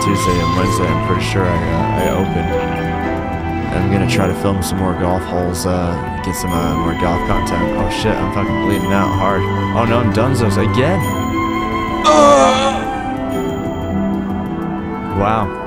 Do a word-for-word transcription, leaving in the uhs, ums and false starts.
Tuesday and Wednesday, I'm pretty sure I, uh, I opened. And I'm gonna try to film some more golf holes, uh, get some uh, more golf content. Oh shit, I'm fucking bleeding out hard. Oh no, I'm Dunzos again! Uh! Wow.